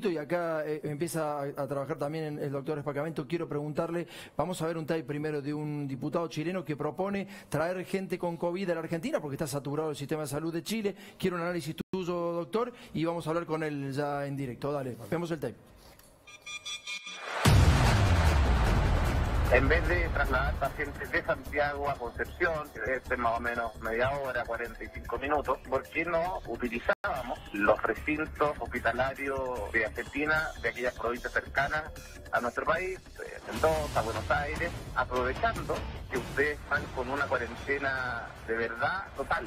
y acá empieza a trabajar también el doctor Espacamento. Quiero preguntarle, vamos a ver un tape primero de un diputado chileno que propone traer gente con COVID a la Argentina porque está saturado el sistema de salud de Chile. Quiero un análisis tuyo, doctor, y vamos a hablar con él ya en directo. Dale, vemos el tape. En vez de trasladar pacientes de Santiago a Concepción, que debe ser más o menos media hora, 45 minutos, ¿por qué no utilizábamos los recintos hospitalarios de Argentina, de aquellas provincias cercanas a nuestro país, Mendoza, Buenos Aires, aprovechando que ustedes están con una cuarentena de verdad total?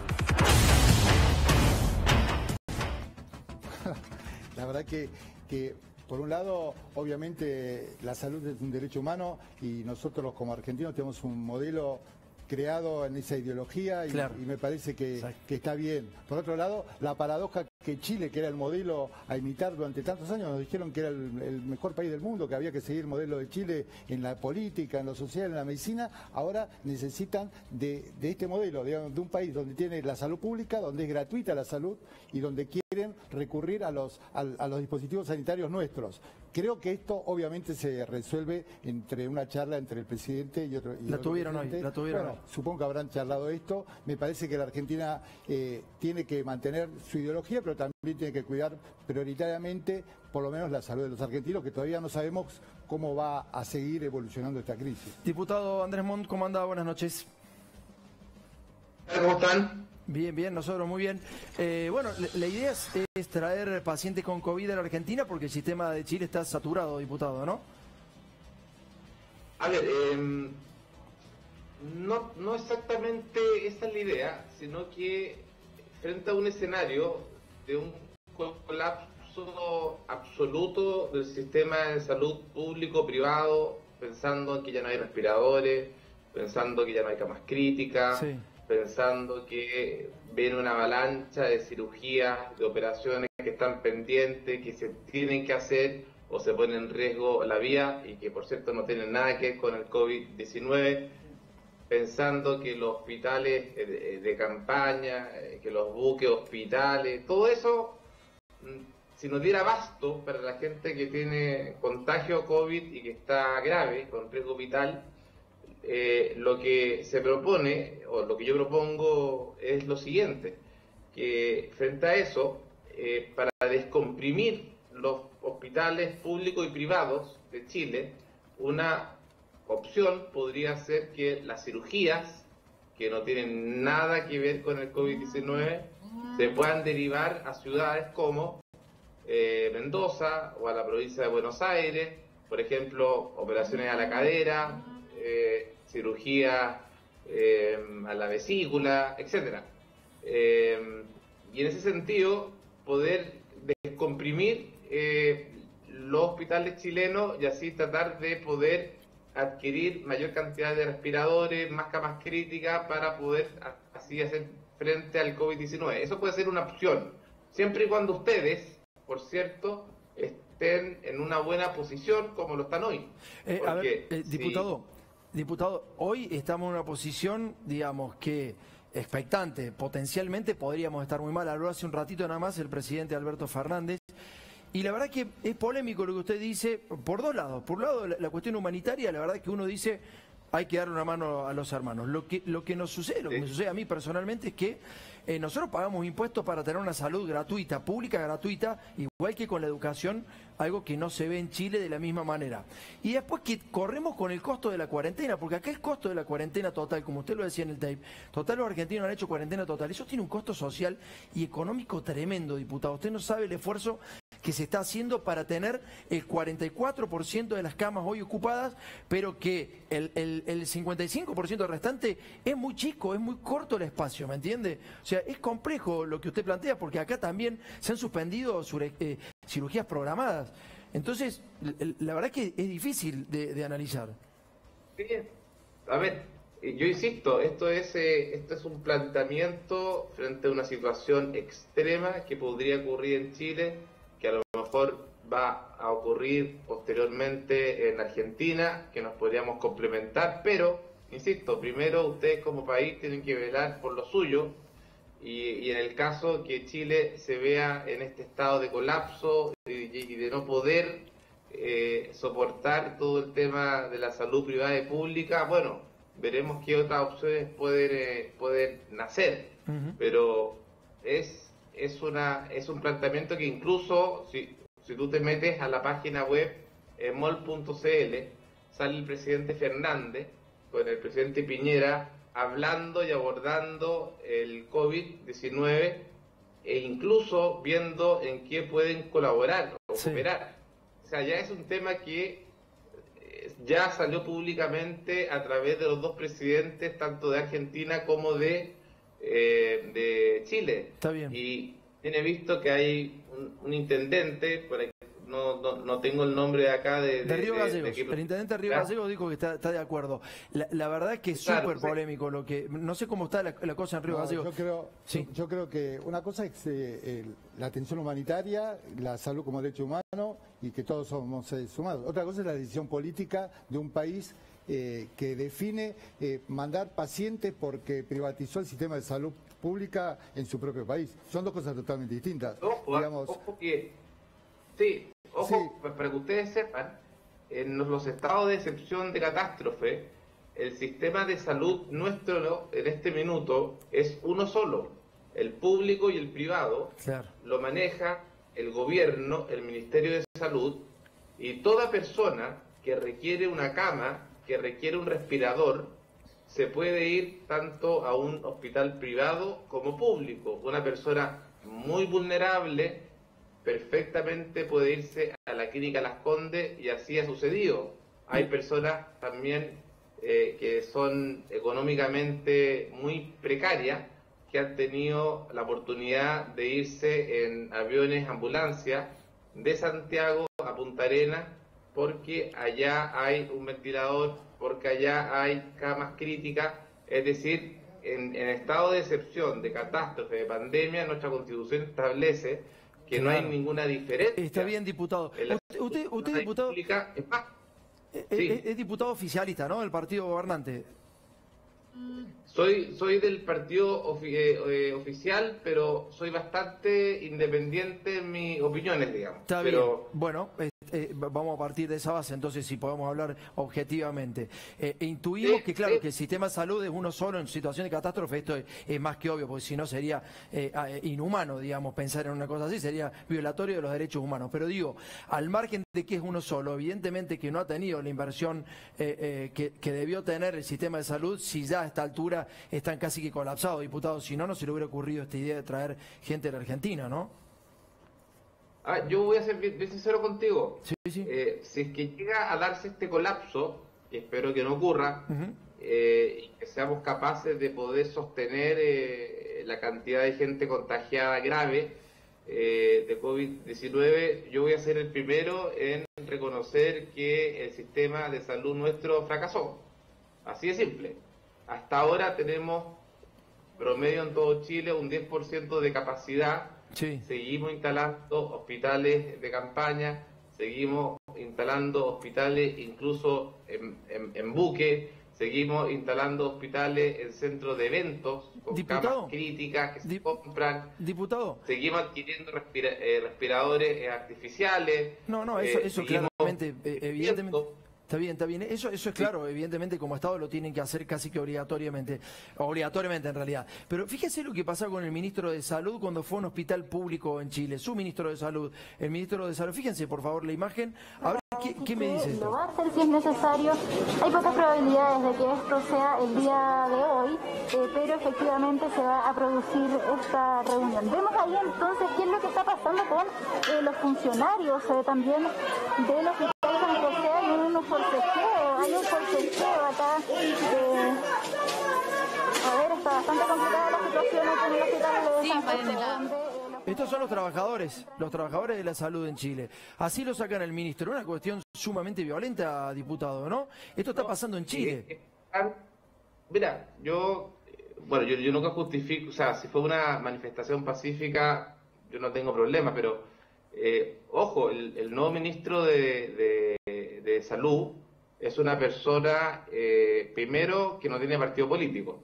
La verdad que por un lado, obviamente, la salud es un derecho humano y nosotros como argentinos tenemos un modelo creado en esa ideología y, claro, y me parece que está bien. Por otro lado, la paradoja que Chile, que era el modelo a imitar durante tantos años, nos dijeron que era el mejor país del mundo, que había que seguir el modelo de Chile en la política, en lo social, en la medicina. Ahora necesitan de este modelo, digamos, de un país donde tiene la salud pública, donde es gratuita la salud y donde quieren recurrir a los dispositivos sanitarios nuestros. Creo que esto obviamente se resuelve entre una charla entre el presidente y otro. La tuvieron hoy. Bueno, supongo que habrán charlado esto. Me parece que la Argentina tiene que mantener su ideología, pero también tiene que cuidar prioritariamente, por lo menos, la salud de los argentinos, que todavía no sabemos cómo va a seguir evolucionando esta crisis. Diputado Andrés Montt, ¿cómo anda? Buenas noches. ¿Cómo están? Bien, bien, nosotros muy bien. Bueno, la idea es traer pacientes con COVID a la Argentina porque el sistema de Chile está saturado, diputado, ¿no? A ver, no exactamente esa es la idea, sino que frente a un escenario de un colapso absoluto del sistema de salud público-privado, pensando en que ya no hay respiradores, pensando que ya no hay camas críticas, sí, pensando que viene una avalancha de cirugías, de operaciones que están pendientes, que se tienen que hacer o se pone en riesgo la vida y que por cierto no tienen nada que ver con el COVID-19, pensando que los hospitales de campaña, que los buques hospitales, todo eso, si nos diera abasto para la gente que tiene contagio COVID y que está grave, con riesgo vital, lo que se propone, o lo que yo propongo, es lo siguiente, que frente a eso, para descomprimir los hospitales públicos y privados de Chile, una opción podría ser que las cirugías, que no tienen nada que ver con el COVID-19, se puedan derivar a ciudades como Mendoza o a la provincia de Buenos Aires, por ejemplo, operaciones a la cadera, cirugía a la vesícula, etcétera. Y en ese sentido, poder descomprimir los hospitales chilenos y así tratar de poder adquirir mayor cantidad de respiradores, más camas críticas para poder así hacer frente al COVID-19. Eso puede ser una opción, siempre y cuando ustedes, por cierto, estén en una buena posición como lo están hoy. A ver, diputado, hoy estamos en una posición, digamos, que expectante, potencialmente podríamos estar muy mal. Habló hace un ratito nada más el presidente Alberto Fernández. Y la verdad que es polémico lo que usted dice por dos lados. Por un lado, la cuestión humanitaria, la verdad que uno dice hay que darle una mano a los hermanos. Lo que nos sucede, lo que me sucede a mí personalmente es que nosotros pagamos impuestos para tener una salud gratuita, pública gratuita, igual que con la educación, algo que no se ve en Chile de la misma manera. Y después que corremos con el costo de la cuarentena, porque acá el costo de la cuarentena total, como usted lo decía en el tape, total los argentinos han hecho cuarentena total, eso tiene un costo social y económico tremendo, diputado. Usted no sabe el esfuerzo que se está haciendo para tener el 44% de las camas hoy ocupadas, pero que el 55% restante es muy chico, es muy corto el espacio, ¿me entiende? O sea, es complejo lo que usted plantea, porque acá también se han suspendido cirugías programadas. Entonces, la verdad que es difícil de analizar. Sí. A ver, yo insisto, esto es un planteamiento frente a una situación extrema que podría ocurrir en Chile, que a lo mejor va a ocurrir posteriormente en Argentina, que nos podríamos complementar, pero, insisto, primero ustedes como país tienen que velar por lo suyo, y en el caso que Chile se vea en este estado de colapso y de no poder soportar todo el tema de la salud privada y pública, bueno, veremos qué otras opciones pueden nacer. Pero es un planteamiento que incluso si tú te metes a la página web mol.cl, sale el presidente Fernández con el presidente Piñera hablando y abordando el COVID-19 e incluso viendo en qué pueden colaborar o cooperar. O sea, ya es un tema que ya salió públicamente a través de los dos presidentes, tanto de Argentina como de Chile. Está bien. Y tiene visto que hay un intendente, por aquí, no tengo el nombre acá de Río Gallegos. El intendente de Río Gallegos dijo que está de acuerdo. La verdad es que es súper polémico lo que... No sé cómo está la cosa en Río Gallegos. Yo creo que una cosa es la atención humanitaria, la salud como derecho humano y que todos somos seres humanos. Otra cosa es la decisión política de un país que define mandar pacientes porque privatizó el sistema de salud pública en su propio país. Son dos cosas totalmente distintas. Para que ustedes sepan, en los estados de excepción de catástrofe, el sistema de salud nuestro en este minuto es uno solo. El público y el privado lo maneja el gobierno, el Ministerio de Salud, y toda persona que requiere una cama, que requiere un respirador, se puede ir tanto a un hospital privado como público. Una persona muy vulnerable perfectamente puede irse a la clínica Las Condes y así ha sucedido. Hay personas también que son económicamente muy precarias que han tenido la oportunidad de irse en aviones ambulancia de Santiago a Punta Arenas porque allá hay un ventilador, porque allá hay camas críticas. Es decir, en estado de excepción, de catástrofe, de pandemia, nuestra Constitución establece que no hay ninguna diferencia. Está bien, diputado. Usted diputado, es diputado oficialista, ¿no? Del partido gobernante. Soy del partido oficial, pero soy bastante independiente en mis opiniones, digamos. Está bien. Bueno, vamos a partir de esa base, entonces, si podemos hablar objetivamente. Intuimos que, claro, que el sistema de salud es uno solo en situación de catástrofe. Esto es más que obvio, porque si no sería inhumano, digamos, pensar en una cosa así, sería violatorio de los derechos humanos. Pero digo, al margen de que es uno solo, evidentemente que no ha tenido la inversión que debió tener el sistema de salud, si ya a esta altura están casi que colapsados, diputados. Si no, no se le hubiera ocurrido esta idea de traer gente de la Argentina, ¿no? Yo voy a ser bien sincero contigo. Sí. Si es que llega a darse este colapso, que espero que no ocurra, y que seamos capaces de poder sostener la cantidad de gente contagiada grave de COVID-19, yo voy a ser el primero en reconocer que el sistema de salud nuestro fracasó. Así de simple. Hasta ahora tenemos promedio en todo Chile un 10% de capacidad. Seguimos instalando hospitales de campaña, seguimos instalando hospitales incluso en buque, seguimos instalando hospitales en centros de eventos con camas críticas que se compran. Diputado, seguimos adquiriendo respiradores artificiales. Eso claramente, evidentemente. Está bien. Eso es claro, evidentemente como Estado lo tienen que hacer casi que obligatoriamente en realidad. Pero fíjese lo que pasó con el ministro de Salud cuando fue a un hospital público en Chile, su ministro de Salud, el ministro de Salud. Fíjense por favor la imagen, a ver qué me dice esto. Lo va a hacer si es necesario. Hay pocas probabilidades de que esto sea el día de hoy, pero efectivamente se va a producir esta reunión. Vemos ahí entonces qué es lo que está pasando con los funcionarios también de los hospitales San José. Hay un forcejeo acá. A ver, está bastante complicada la situación en el hospital de San José. Estos son los trabajadores de la salud en Chile. Así lo sacan el ministro. Una cuestión sumamente violenta, diputado, ¿no? Esto está pasando en Chile. Mira, yo nunca justifico, o sea, si fue una manifestación pacífica, yo no tengo problema, pero ojo, el nuevo ministro de Salud es una persona, primero, que no tiene partido político.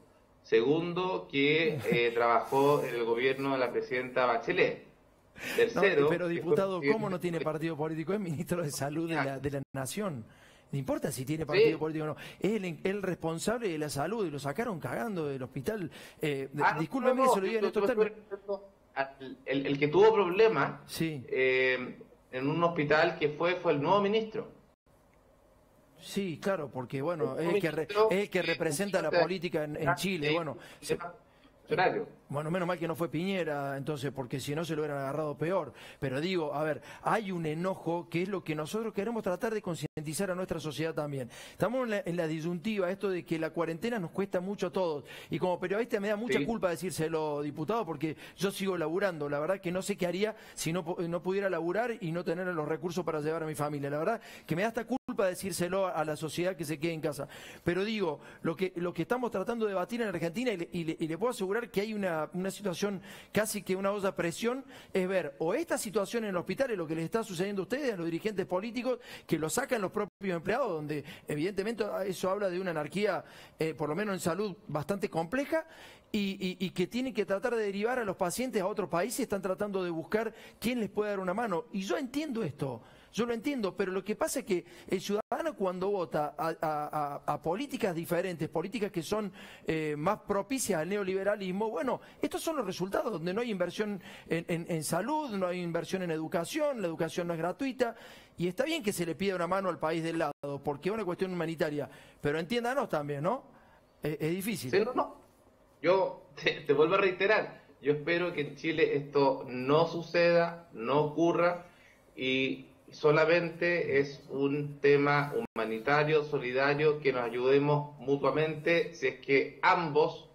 Segundo, que trabajó en el gobierno de la presidenta Bachelet. Tercero... No, pero diputado, ¿cómo no tiene partido político? Es ministro de Salud de la Nación. No importa si tiene partido político o no. Es el responsable de la salud y lo sacaron cagando del hospital. Discúlpeme que se lo diga en estos términos. El que tuvo problemas sí. En un hospital que fue el nuevo ministro. Sí, claro, porque bueno, es el que representa la política en Chile. Bueno, bueno, menos mal que no fue Piñera, entonces, porque si no se lo hubieran agarrado peor. Pero digo, a ver, hay un enojo que es lo que nosotros queremos tratar de concientizar a nuestra sociedad también. Estamos en la disyuntiva, esto de que la cuarentena nos cuesta mucho a todos. Y como periodista me da mucha culpa decírselo, diputado, porque yo sigo laburando. La verdad que no sé qué haría si no pudiera laburar y no tener los recursos para llevar a mi familia. La verdad que me da esta culpa decírselo a la sociedad que se quede en casa. Pero digo, lo que estamos tratando de debatir en Argentina, y le puedo asegurar que hay una situación casi que una olla a presión, es ver o esta situación en el hospital, es lo que les está sucediendo a ustedes, a los dirigentes políticos, que lo sacan los propios empleados, donde evidentemente eso habla de una anarquía, por lo menos en salud, bastante compleja, y que tienen que tratar de derivar a los pacientes a otros países, están tratando de buscar quién les puede dar una mano. Y yo entiendo esto. Yo lo entiendo, pero lo que pasa es que el ciudadano cuando vota a políticas diferentes, políticas que son más propicias al neoliberalismo, bueno, estos son los resultados, donde no hay inversión en salud, no hay inversión en educación, la educación no es gratuita, y está bien que se le pida una mano al país del lado, porque es una cuestión humanitaria, pero entiéndanos también, ¿no? Es difícil. Sí, no. Yo te vuelvo a reiterar, yo espero que en Chile esto no suceda, no ocurra, y solamente es un tema humanitario, solidario, que nos ayudemos mutuamente si es que ambos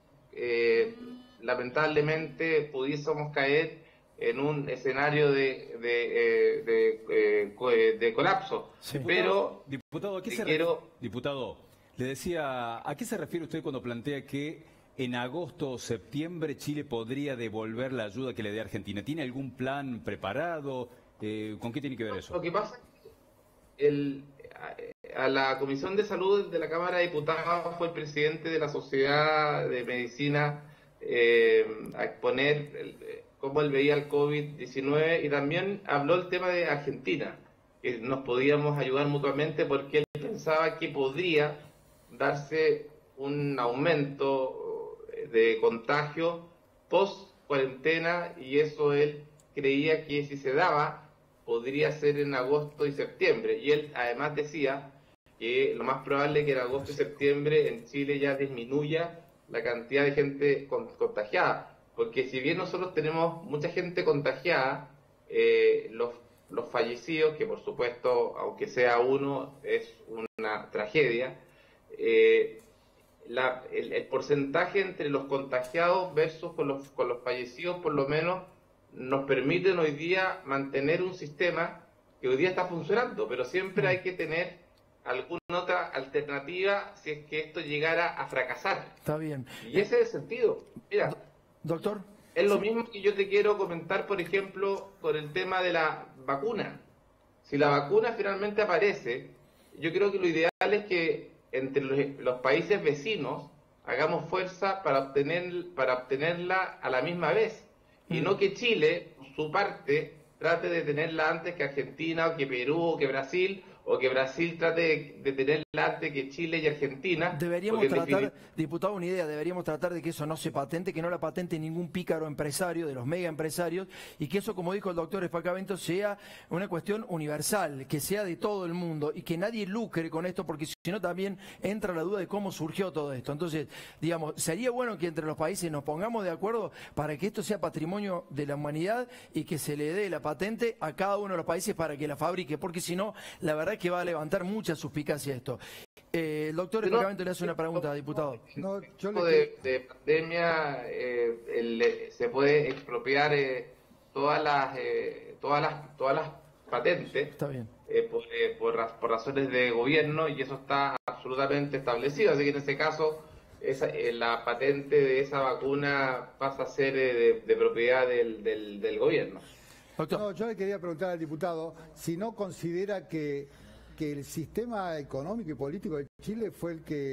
lamentablemente pudiésemos caer en un escenario de colapso. Sí. Pero diputado, diputado, le decía, ¿a qué se refiere usted cuando plantea que en agosto o septiembre Chile podría devolver la ayuda que le dé Argentina? ¿Tiene algún plan preparado? ¿Con qué tiene que ver eso? Lo que pasa es que a la Comisión de Salud de la Cámara de Diputados fue el presidente de la Sociedad de Medicina a exponer cómo él veía el COVID-19, y también habló el tema de Argentina, que nos podíamos ayudar mutuamente porque él pensaba que podría darse un aumento de contagio post cuarentena, y eso él creía que si se daba podría ser en agosto y septiembre, y él además decía que lo más probable es que en agosto y septiembre en Chile ya disminuya la cantidad de gente contagiada, porque si bien nosotros tenemos mucha gente contagiada, los fallecidos, que por supuesto, aunque sea uno, es una tragedia, el porcentaje entre los contagiados versus con los fallecidos, por lo menos, nos permiten hoy día mantener un sistema que hoy día está funcionando, pero siempre hay que tener alguna otra alternativa si es que esto llegara a fracasar. Está bien. Y ese es el sentido. Mira, doctor, es lo mismo que yo te quiero comentar, por ejemplo, con el tema de la vacuna. Si la vacuna finalmente aparece, yo creo que lo ideal es que entre los países vecinos hagamos fuerza para obtenerla a la misma vez. Y no que Chile, por su parte, trate de tenerla antes que Argentina, o que Perú, o que Brasil, o que Brasil trate de tenerla antes que Chile y Argentina. Deberíamos tratar, diputado, una idea, deberíamos tratar de que eso no se patente, que no la patente ningún pícaro empresario, de los mega empresarios, y que eso, como dijo el doctor Espacavento, sea una cuestión universal, que sea de todo el mundo, y que nadie lucre con esto, porque si no también entra la duda de cómo surgió todo esto. Entonces, digamos, sería bueno que entre los países nos pongamos de acuerdo para que esto sea patrimonio de la humanidad y que se le dé la patente a cada uno de los países para que la fabrique, porque si no, la verdad es que va a levantar mucha suspicacia esto. El doctor Espacavento le hace una pregunta, diputado. No, de pandemia se puede expropiar todas las patentes. Está bien. Por razones de gobierno, y eso está absolutamente establecido, así que en ese caso la patente de esa vacuna pasa a ser de propiedad del gobierno. No, yo le quería preguntar al diputado si no considera que el sistema económico y político de Chile fue el que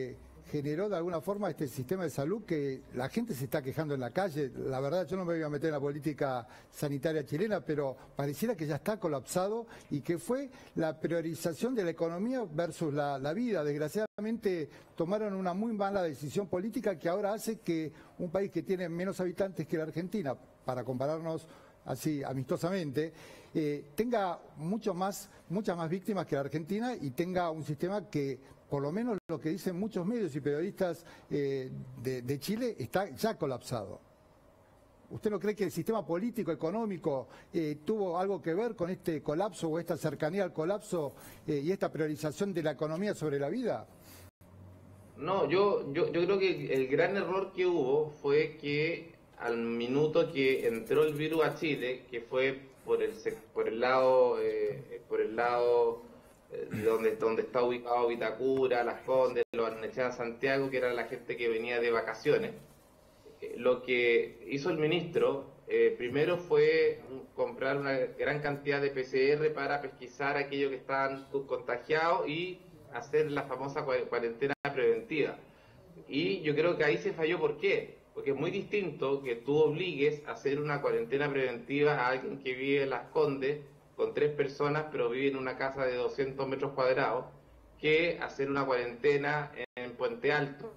generó de alguna forma este sistema de salud que la gente se está quejando en la calle. La verdad, yo no me voy a meter en la política sanitaria chilena, pero pareciera que ya está colapsado y que fue la priorización de la economía versus la vida. Desgraciadamente tomaron una muy mala decisión política que ahora hace que un país que tiene menos habitantes que la Argentina, para compararnos así amistosamente, tenga muchas más víctimas que la Argentina y tenga un sistema que, por lo menos lo que dicen muchos medios y periodistas de Chile, está ya colapsado. ¿Usted no cree que el sistema político, económico, tuvo algo que ver con este colapso o esta cercanía al colapso y esta priorización de la economía sobre la vida? No, yo creo que el gran error que hubo fue que al minuto que entró el virus a Chile, que fue por el lado donde está ubicado Vitacura, Las Condes, Los Barnechea, Santiago, que era la gente que venía de vacaciones. Lo que hizo el ministro primero fue comprar una gran cantidad de PCR para pesquisar a aquellos que estaban contagiados y hacer la famosa cuarentena preventiva. Y yo creo que ahí se falló. ¿Por qué? Porque es muy distinto que tú obligues a hacer una cuarentena preventiva a alguien que vive en Las Condes con 3 personas, pero vive en una casa de 200 metros cuadrados, que hacer una cuarentena en Puente Alto,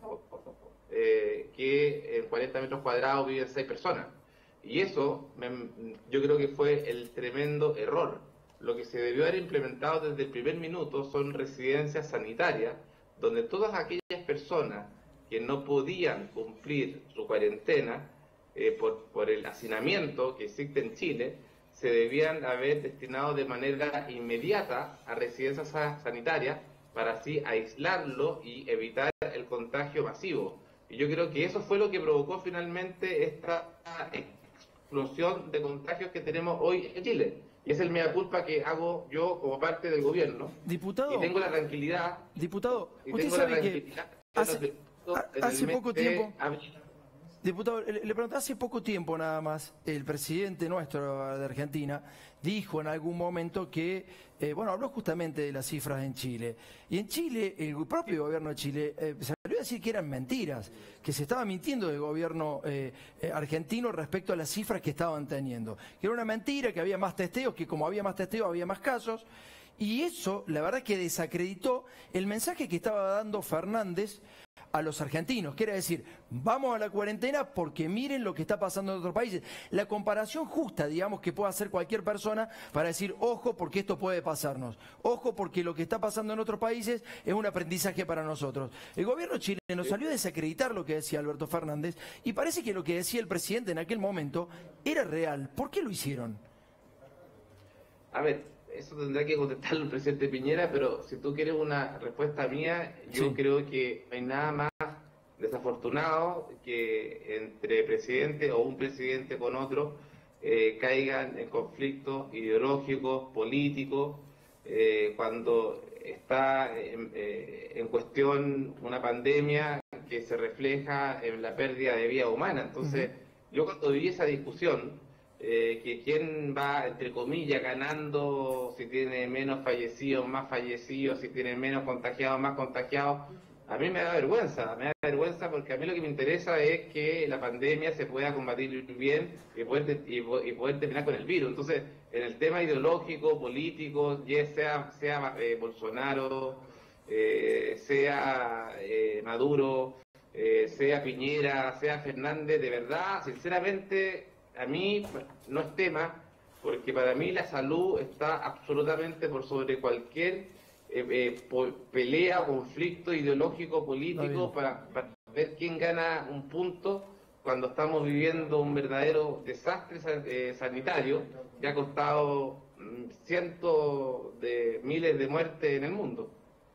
que en 40 metros cuadrados viven 6 personas. Y eso yo creo que fue el tremendo error. Lo que se debió haber implementado desde el primer minuto son residencias sanitarias, donde todas aquellas personas que no podían cumplir su cuarentena por el hacinamiento que existe en Chile, se debían haber destinado de manera inmediata a residencias sanitarias para así aislarlo y evitar el contagio masivo. Y yo creo que eso fue lo que provocó finalmente esta explosión de contagios que tenemos hoy en Chile. Y es el mea culpa que hago yo como parte del gobierno. Diputado. Y tengo la tranquilidad. Diputado, usted sabe que hace poco tiempo. Diputado, le pregunté, hace poco tiempo nada más, el presidente nuestro de Argentina dijo en algún momento que, habló justamente de las cifras en Chile. Y en Chile, el propio gobierno de Chile salió a decir que eran mentiras, que se estaba mintiendo del gobierno argentino respecto a las cifras que estaban teniendo. Que era una mentira, que había más testeos, que como había más testeos había más casos. Y eso, la verdad, que desacreditó el mensaje que estaba dando Fernández a los argentinos, que era decir, vamos a la cuarentena porque miren lo que está pasando en otros países. La comparación justa, digamos, que pueda hacer cualquier persona para decir, ojo, porque esto puede pasarnos. Ojo, porque lo que está pasando en otros países es un aprendizaje para nosotros. El gobierno chileno salió a desacreditar lo que decía Alberto Fernández y parece que lo que decía el presidente en aquel momento era real. ¿Por qué lo hicieron? A ver, eso tendrá que contestarlo el presidente Piñera, pero si tú quieres una respuesta mía, yo creo que no hay nada más desafortunado que entre presidente o un presidente con otro caigan en conflictos ideológicos, políticos, cuando está en cuestión una pandemia que se refleja en la pérdida de vida humana. Entonces, yo cuando viví esa discusión, que quién va, entre comillas, ganando, si tiene menos fallecidos, más fallecidos, si tiene menos contagiados, más contagiados, a mí me da vergüenza porque a mí lo que me interesa es que la pandemia se pueda combatir bien y poder terminar con el virus. Entonces, en el tema ideológico, político, ya sea Bolsonaro, sea Maduro, sea Piñera, sea Fernández, de verdad, sinceramente, a mí no es tema, porque para mí la salud está absolutamente por sobre cualquier pelea, conflicto ideológico, político, para ver quién gana un punto cuando estamos viviendo un verdadero desastre sanitario que ha costado cientos de miles de muertes en el mundo.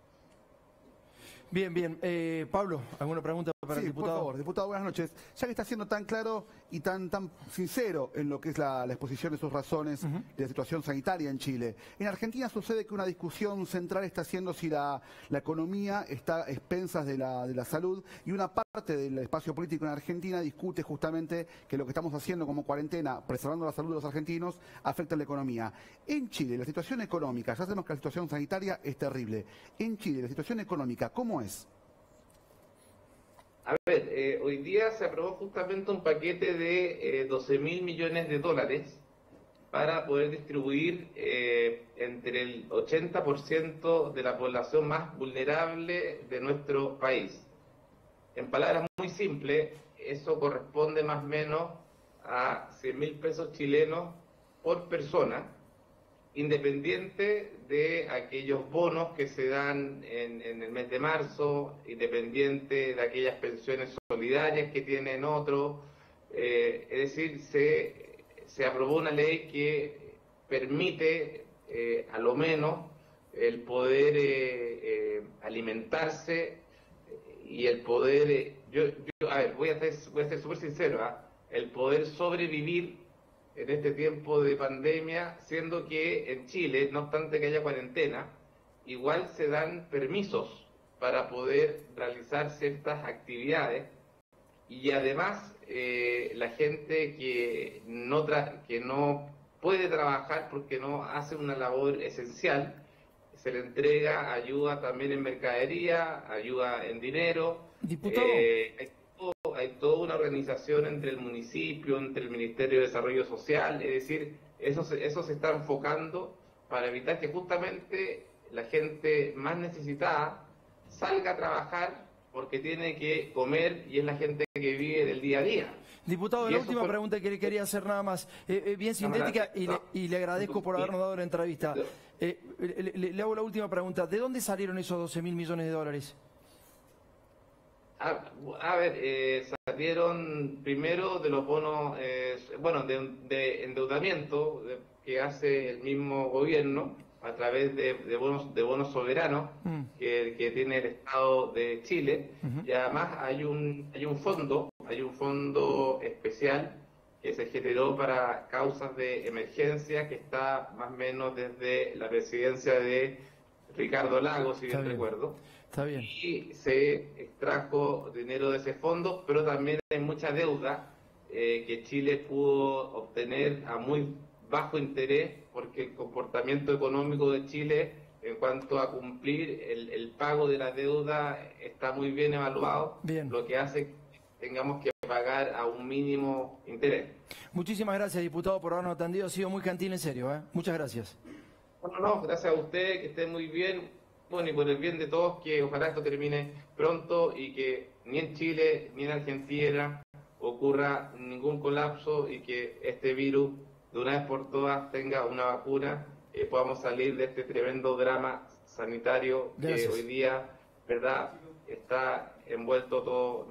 Bien. Pablo, ¿alguna pregunta para el diputado? Por favor, diputado, buenas noches. Ya que está siendo tan claro y tan sincero en lo que es la exposición de sus razones de la situación sanitaria en Chile, en Argentina sucede que una discusión central está siendo si la economía está a expensas de la salud, y una parte del espacio político en Argentina discute justamente que lo que estamos haciendo como cuarentena, preservando la salud de los argentinos, afecta a la economía. En Chile, la situación económica, ya sabemos que la situación sanitaria es terrible. En Chile, la situación económica, ¿cómo es? hoy día se aprobó justamente un paquete de 12.000 millones de dólares para poder distribuir entre el 80% de la población más vulnerable de nuestro país. En palabras muy simples, eso corresponde más o menos a 100.000 pesos chilenos por persona, independiente de aquellos bonos que se dan en el mes de marzo, independiente de aquellas pensiones solidarias que tienen otros. Es decir, se aprobó una ley que permite a lo menos el poder alimentarse y el poder, a ver, voy a ser súper sincero, el poder sobrevivir en este tiempo de pandemia, siendo que en Chile, no obstante que haya cuarentena, igual se dan permisos para poder realizar ciertas actividades, y además la gente que no puede trabajar porque no hace una labor esencial, se le entrega ayuda también en mercadería, ayuda en dinero. Diputado. Hay toda una organización entre el municipio, entre el Ministerio de Desarrollo Social, es decir, eso se está enfocando para evitar que justamente la gente más necesitada salga a trabajar porque tiene que comer y es la gente que vive del día a día. Diputado, la última pregunta que le quería hacer nada más, bien sintética, y le agradezco por habernos dado la entrevista. Le hago la última pregunta, ¿de dónde salieron esos 12.000 millones de dólares? A ver, salieron primero de los bonos, de endeudamiento que hace el mismo gobierno a través de bonos soberanos que tiene el Estado de Chile, y además hay un fondo especial que se generó para causas de emergencia, que está más o menos desde la presidencia de Ricardo Lagos, si bien recuerdo. Está bien. Y se extrajo dinero de ese fondo, pero también hay mucha deuda que Chile pudo obtener a muy bajo interés, porque el comportamiento económico de Chile en cuanto a cumplir el pago de la deuda está muy bien evaluado, lo que hace que tengamos que pagar a un mínimo interés. Muchísimas gracias, diputado, por habernos atendido. Ha sido muy gentil, en serio. Muchas gracias. No, gracias a usted, que esté muy bien. Bueno, y por el bien de todos, que ojalá esto termine pronto y que ni en Chile ni en Argentina ocurra ningún colapso, y que este virus de una vez por todas tenga una vacuna, podamos salir de este tremendo drama sanitario que hoy día, verdad, está envuelto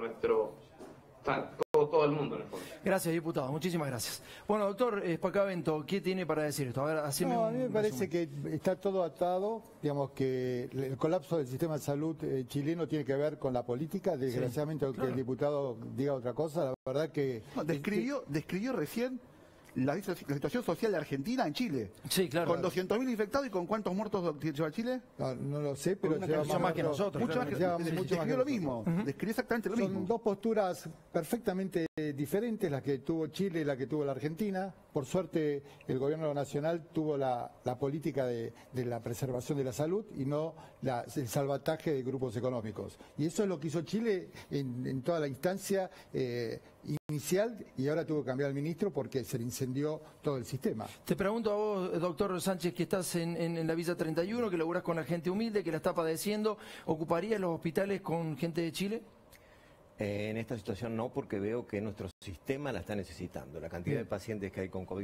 todo el mundo en el fondo. Gracias, diputado, muchísimas gracias. Bueno, doctor Spacavento, ¿qué tiene para decir esto? A ver, a mí me parece que está todo atado, digamos que el colapso del sistema de salud chileno tiene que ver con la política, desgraciadamente, aunque el diputado diga otra cosa, la verdad que... No, describió recién la situación social de Argentina en Chile. Sí, claro. Con 200.000 infectados, y con cuántos muertos lleva Chile. No lo sé, pero mucho más que nosotros. Mucho más describió lo mismo. Describió exactamente lo mismo. Son dos posturas perfectamente diferentes, las que tuvo Chile y la que tuvo la Argentina. Por suerte, el gobierno nacional tuvo la política de la preservación de la salud y no el salvataje de grupos económicos. Y eso es lo que hizo Chile en toda la instancia inicial, y ahora tuvo que cambiar al ministro porque se le incendió todo el sistema. Te pregunto a vos, doctor Sánchez, que estás en la Villa 31, que laburás con la gente humilde, que la está padeciendo, ¿ocuparías los hospitales con gente de Chile? En esta situación no, porque veo que nuestro sistema la está necesitando. La cantidad de pacientes que hay con COVID